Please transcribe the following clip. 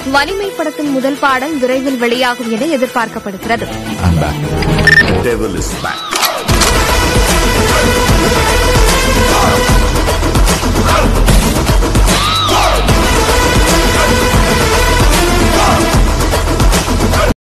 வலிமை படத்தின் முதல் பாடல் விரைவில் வெளியாகும் என எதிர்பார்க்கப்படுகிறது.